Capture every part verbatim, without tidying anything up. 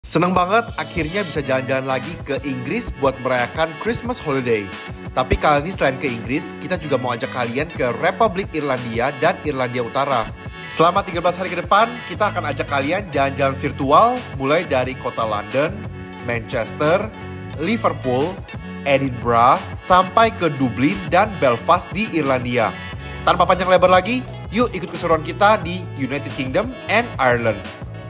Seneng banget akhirnya bisa jalan-jalan lagi ke Inggris buat merayakan Christmas holiday. Tapi kali ini selain ke Inggris, kita juga mau ajak kalian ke Republik Irlandia dan Irlandia Utara. Selama tiga belas hari ke depan, kita akan ajak kalian jalan-jalan virtual mulai dari kota London, Manchester, Liverpool, Edinburgh, sampai ke Dublin dan Belfast di Irlandia. Tanpa panjang lebar lagi, yuk ikut keseruan kita di United Kingdom and Ireland.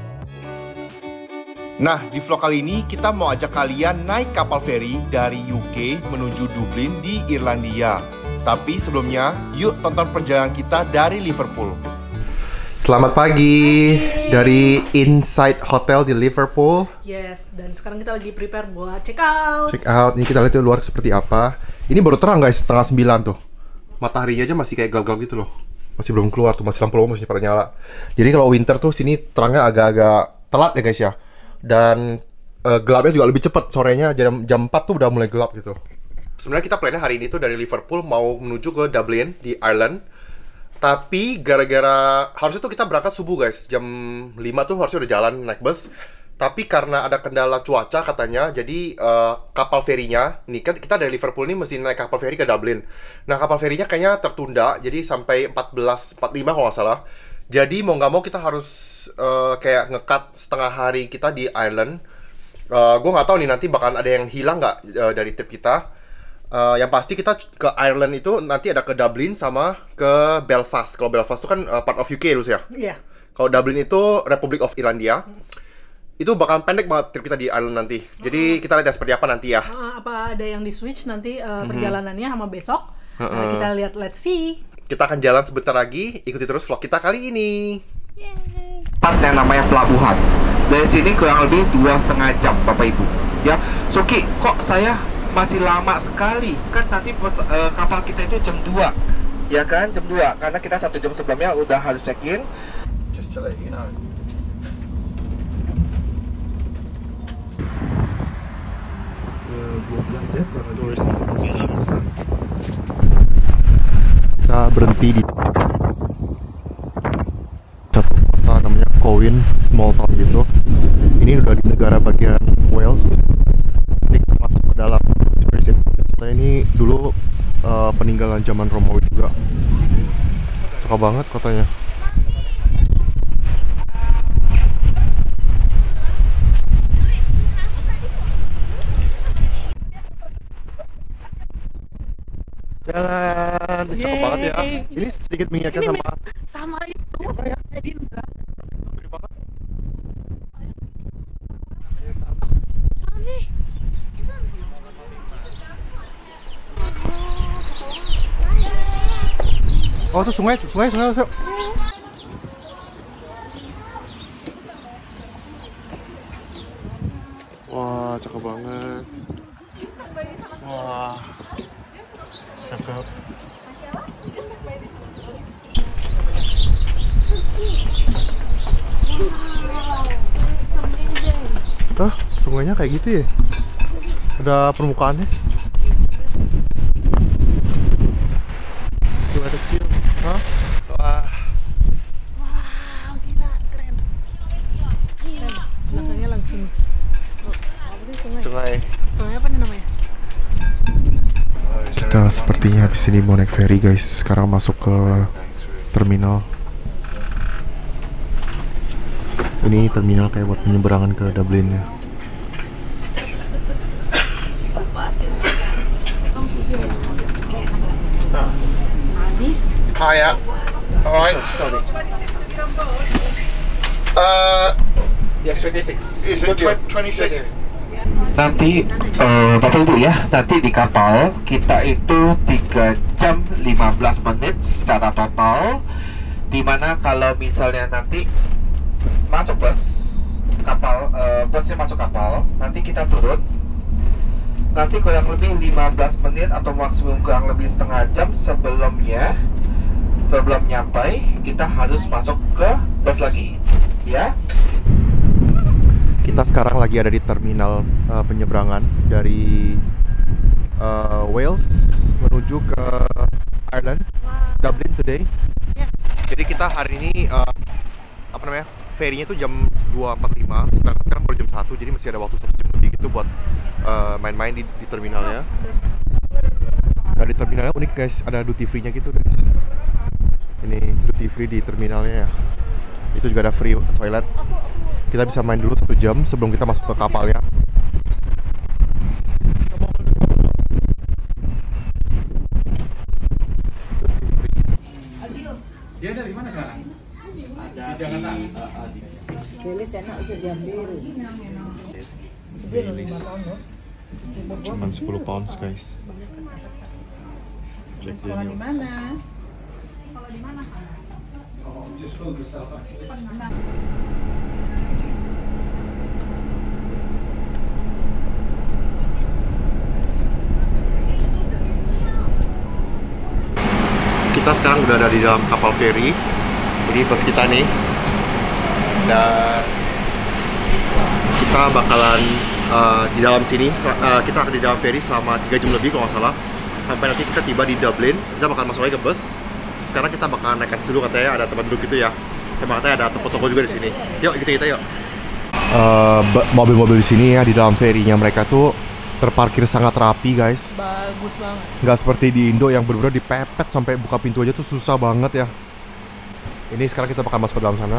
Nah, di vlog kali ini kita mau ajak kalian naik kapal feri dari U K menuju Dublin di Irlandia. Tapi sebelumnya, yuk tonton perjalanan kita dari Liverpool. Selamat pagi dari Inside Hotel di Liverpool. Yes, dan sekarang kita lagi prepare buat check out. Check out, ini kita lihat di luar seperti apa. Ini baru terang guys, setengah sembilan tuh. Mataharinya aja masih kayak gelap-gelap gitu loh. Masih belum keluar tuh, masih lampu masih pada nyala. Jadi kalau winter tuh sini terangnya agak-agak telat ya guys ya. Dan uh, gelapnya juga lebih cepat, sorenya jam jam empat tuh udah mulai gelap gitu. Sebenarnya kita plannya hari ini tuh dari Liverpool mau menuju ke Dublin di Ireland. Tapi gara-gara harusnya tuh kita berangkat subuh guys, jam lima tuh harusnya udah jalan naik bus. Tapi karena ada kendala cuaca katanya, jadi uh, kapal ferinya, nih kan kita dari Liverpool nih mesti naik kapal feri ke Dublin. Nah kapal ferinya kayaknya tertunda, jadi sampai empat belas empat puluh lima kalau nggak salah. Jadi mau nggak mau kita harus uh, kayak nge-cut setengah hari kita di Ireland. uh, Gue nggak tahu nih nanti bakal ada yang hilang nggak uh, dari trip kita. uh, Yang pasti kita ke Ireland itu nanti ada ke Dublin sama ke Belfast. Kalau Belfast itu kan uh, part of U K lu ya. Iya. Kalau Dublin itu Republic of Irlandia. Itu bakal pendek banget trip kita di Ireland nanti. Jadi kita lihat seperti apa nanti ya. Uh, apa ada yang di switch nanti uh, Mm-hmm. perjalanannya sama besok. uh, Uh-uh. Kita lihat, let's see. Kita akan jalan sebentar lagi. Ikuti terus vlog kita kali ini. Yeay. Yang namanya pelabuhan. Dari sini kurang lebih dua setengah jam, Bapak Ibu. Ya, Soki, kok saya masih lama sekali? Kan nanti pos, uh, kapal kita itu jam dua, ya kan? Jam dua. Karena kita satu jam sebelumnya udah harus check in. Just to let you know. dua belas ya, kurang lebih. Kita berhenti di satu kota namanya Coin, small town gitu. Ini udah di negara bagian Wales. Ini kita masuk ke dalam. Nah, ini dulu uh, peninggalan zaman Romawi juga. Cakep banget kotanya. Jalan, cakep banget ya. Ini sedikit mengingatkan Ini sama sama itu apa ya? Edinburgh. Gede banget. Oh, itu sungai, sungai, sungai, sungai. Wah, cakep banget. Wah, cakep. Hah, sungainya kayak gitu ya? Ada permukaannya. Sungai kecil. Hah? Wah. Wow, gila, keren. Keren. Belakangnya langsung. Oh, apa sih sungai? Sungai. Sungai apa nih namanya? Kita sepertinya habis ini mau naik ferry guys. Sekarang masuk ke terminal. Ini terminal kayak buat penyeberangan ke Dublin ya. Hiya. Alright. Uh, Yes, twenty-six. is it twenty-six? Nanti uh, Bapak Ibu ya, nanti di kapal kita itu tiga jam lima belas menit secara total. Dimana kalau misalnya nanti masuk bus kapal, uh, busnya masuk kapal, nanti kita turun. Nanti kurang lebih lima belas menit atau maksimum kurang lebih setengah jam sebelumnya, sebelum nyampai, kita harus masuk ke bus lagi, ya. Kita sekarang lagi ada di terminal uh, penyeberangan dari uh, Wales menuju ke Ireland, Dublin today. Ya. Jadi kita hari ini uh, apa namanya? Ferinya tuh jam dua empat puluh lima, sedangkan sekarang baru jam satu, jadi masih ada waktu satu jam lebih gitu buat uh, main-main di, di terminalnya. Nah di terminalnya unik guys, ada duty free nya gitu guys. Ini duty free di terminalnya ya. Itu juga ada free toilet. Kita bisa main dulu satu jam sebelum kita masuk ke kapalnya. Dia dari mana sekarang? Ada di Jakarta. Belis enak untuk diambil. Cuman sepuluh pounds guys. Check the Kalau di mana? Kita sekarang udah ada di dalam kapal feri. Jadi pas kita nih, dan kita bakalan uh, di dalam sini. Uh, kita akan di dalam feri selama tiga jam lebih kalau nggak salah. Sampai nanti kita tiba di Dublin. Kita bakal masuk lagi ke bus. Sekarang kita bakal naik atas dulu, katanya ada tempat duduk gitu ya. Sama katanya ada toko-toko juga di sini. Yuk kita kita yuk. Uh, mobil-mobil di sini ya, di dalam ferinya mereka tuh terparkir sangat rapi guys. Bagus banget. Nggak seperti di Indo yang bener-bener dipepet sampai buka pintu aja tuh susah banget ya. Ini sekarang kita bakal masuk ke dalam sana.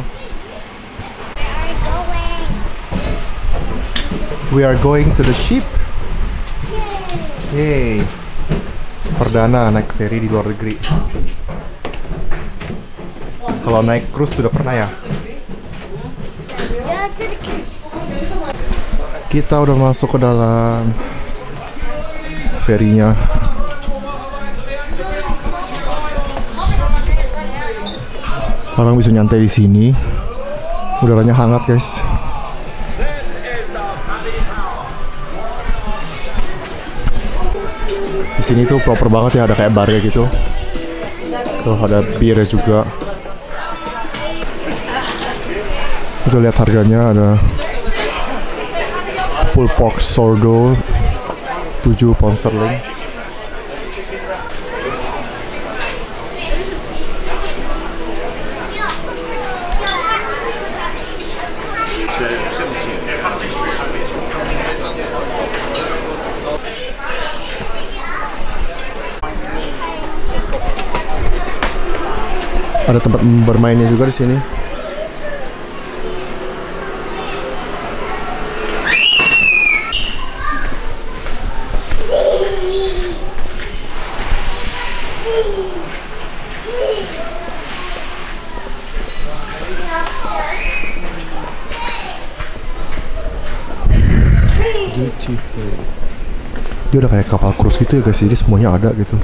We are going to the ship. Yeay. Perdana naik ferry di luar negeri. Kalau naik cruise sudah pernah ya? Kita udah masuk ke dalam ferinya. Orang bisa nyantai di sini. Udaranya hangat, guys. Di sini tuh proper banget ya, ada kayak bar kayak gitu. Tuh ada bir juga. Kita lihat harganya, ada pulled pork sourdough tujuh pound sterling. Ada tempat bermainnya juga di sini. Duty free. Dia udah kayak kapal cruise gitu ya guys, jadi semuanya ada gitu.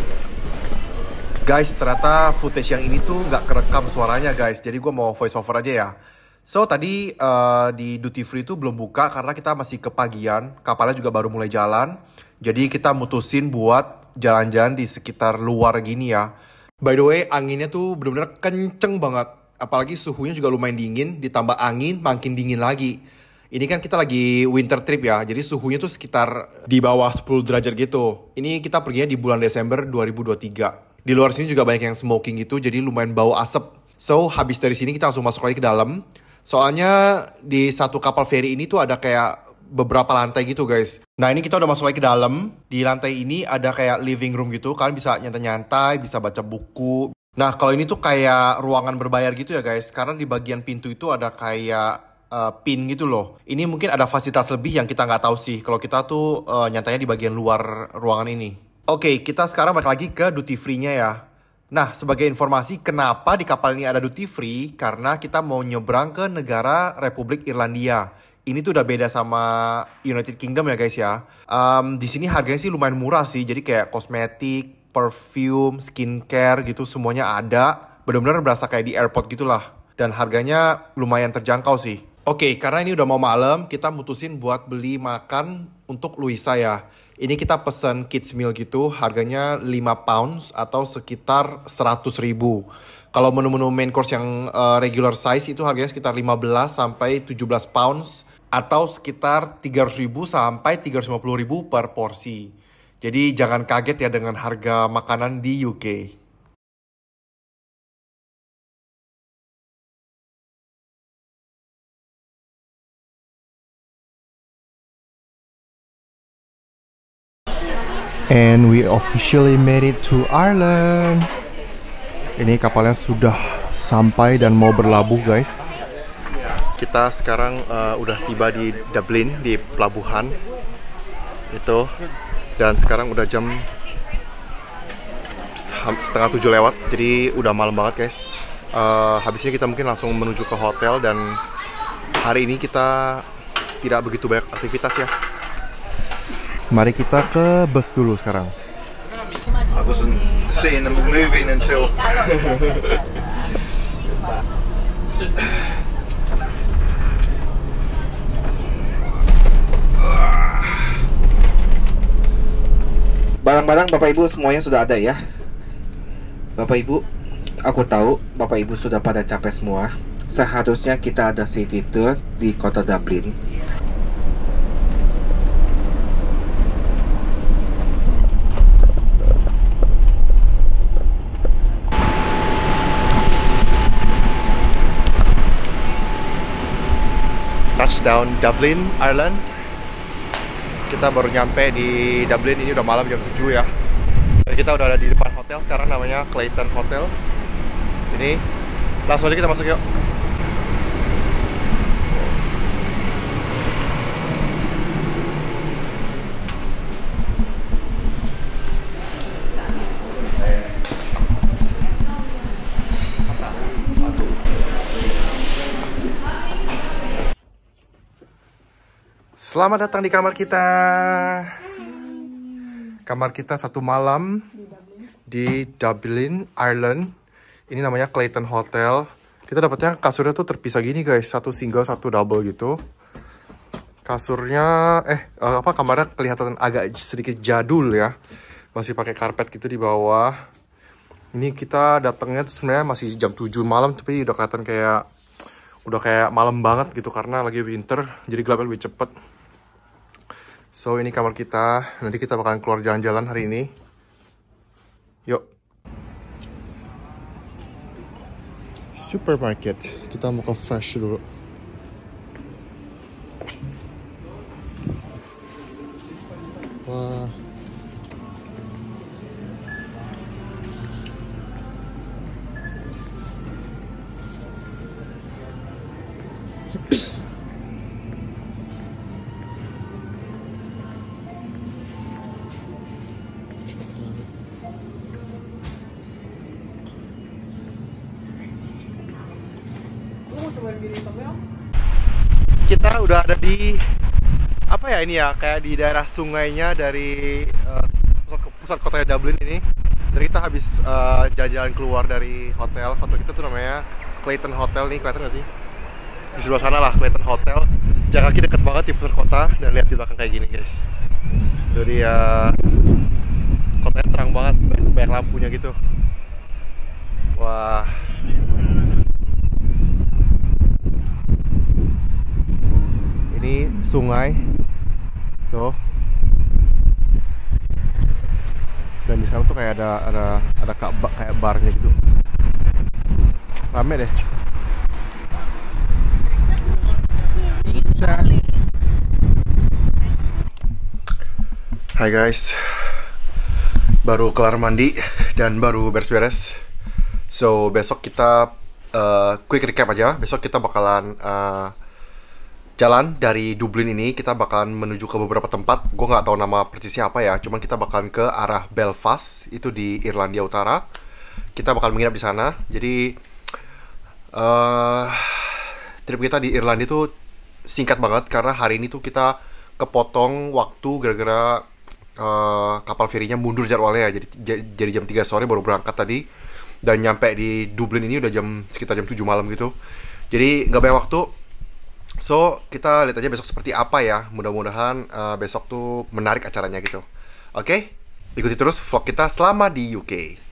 Guys, ternyata footage yang ini tuh nggak kerekam suaranya guys, jadi gue mau voice over aja ya. So, tadi uh, di duty free itu belum buka karena kita masih kepagian, kapalnya juga baru mulai jalan. Jadi kita mutusin buat jalan-jalan di sekitar luar gini ya. By the way, anginnya tuh bener-bener kenceng banget. Apalagi suhunya juga lumayan dingin, ditambah angin makin dingin lagi. Ini kan kita lagi winter trip ya, jadi suhunya tuh sekitar di bawah sepuluh derajat gitu. Ini kita perginya di bulan Desember dua ribu dua puluh tiga. Di luar sini juga banyak yang smoking gitu, jadi lumayan bau asap. So, habis dari sini kita langsung masuk lagi ke dalam. Soalnya di satu kapal feri ini tuh ada kayak beberapa lantai gitu guys. Nah ini kita udah masuk lagi ke dalam. Di lantai ini ada kayak living room gitu, kalian bisa nyantai-nyantai, bisa baca buku. Nah kalau ini tuh kayak ruangan berbayar gitu ya guys, karena di bagian pintu itu ada kayak uh, pin gitu loh. Ini mungkin ada fasilitas lebih yang kita nggak tahu sih. Kalau kita tuh uh, nyantainya di bagian luar ruangan ini. Oke, kita sekarang balik lagi ke duty free-nya ya. Nah, sebagai informasi, kenapa di kapal ini ada duty free? Karena kita mau nyebrang ke negara Republik Irlandia. Ini tuh udah beda sama United Kingdom ya guys ya. Um, di sini harganya sih lumayan murah sih. Jadi kayak kosmetik, perfume, skincare gitu semuanya ada. Benar-benar berasa kayak di airport gitulah. Dan harganya lumayan terjangkau sih. Oke, karena ini udah mau malam, kita mutusin buat beli makan untuk Luisa ya. Ini kita pesen kids meal gitu, harganya lima pounds atau sekitar seratus ribu. Kalau menu-menu main course yang uh, regular size itu harganya sekitar lima belas sampai tujuh belas pounds atau sekitar tiga ratus ribu sampai tiga ratus lima puluh ribu per porsi. Jadi jangan kaget ya dengan harga makanan di U K. And we officially made it to Ireland. Ini kapalnya sudah sampai dan mau berlabuh, guys. Kita sekarang uh, udah tiba di Dublin, di pelabuhan itu. Dan sekarang udah jam setengah tujuh lewat, jadi udah malam banget, guys. Uh, habis ini kita mungkin langsung menuju ke hotel, dan hari ini kita tidak begitu banyak aktivitas ya. Mari kita ke bus dulu sekarang. I wasn't seeing them moving until barang-barang Bapak Ibu semuanya sudah ada ya. Bapak Ibu, aku tahu Bapak Ibu sudah pada capek semua. Seharusnya kita ada city tour di kota Dublin. Touchdown Dublin, Ireland. Kita baru nyampe di Dublin, ini udah malam jam tujuh ya. Dan kita udah ada di depan hotel sekarang, namanya Clayton Hotel. Ini langsung aja kita masuk yuk. Selamat datang di kamar kita. Kamar kita satu malam di Dublin, Ireland. Ini namanya Clayton Hotel. Kita dapatnya kasurnya tuh terpisah gini, guys. Satu single, satu double gitu. Kasurnya, eh apa kamarnya kelihatan agak sedikit jadul ya. Masih pakai karpet gitu di bawah. Ini kita datangnya tuh sebenarnya masih jam tujuh malam, tapi udah kelihatan kayak udah kayak malam banget gitu karena lagi winter, jadi gelapnya lebih cepet. So, ini kamar kita. Nanti kita bakalan keluar jalan-jalan hari ini. Yuk. Supermarket. Kita mau ke Fresh dulu. Wah. Kita udah ada di apa ya ini ya, kayak di daerah sungainya dari uh, pusat, pusat kota Dublin ini. Dan kita habis uh, jalan-jalan keluar dari hotel. Hotel kita tuh namanya Clayton Hotel nih, kelihatan nggak sih? Di sebelah sana lah Clayton Hotel. Jalan kaki deket banget di pusat kota, dan lihat di belakang kayak gini, guys. Itu dia, kotanya terang banget, banyak lampunya gitu. Wah. Ini sungai tuh, dan di sana tuh kayak ada ada ada kayak barnya gitu, rame deh. Hai guys, baru kelar mandi dan baru beres-beres. So besok kita uh, quick recap aja. Besok kita bakalan uh, jalan dari Dublin ini, kita bakalan menuju ke beberapa tempat. Gue nggak tahu nama persisnya apa ya, cuman kita bakalan ke arah Belfast, itu di Irlandia Utara. Kita bakal menginap di sana. Jadi uh, trip kita di Irlandia itu singkat banget karena hari ini tuh kita kepotong waktu gara-gara uh, kapal ferinya mundur jadwalnya ya. Jadi jadi jam tiga sore baru berangkat tadi, dan nyampe di Dublin ini udah jam sekitar jam tujuh malam gitu. Jadi nggak banyak waktu. So, kita lihat aja besok seperti apa ya. Mudah-mudahan uh, besok tuh menarik acaranya gitu. Oke? Okay? Ikuti terus vlog kita selama di U K.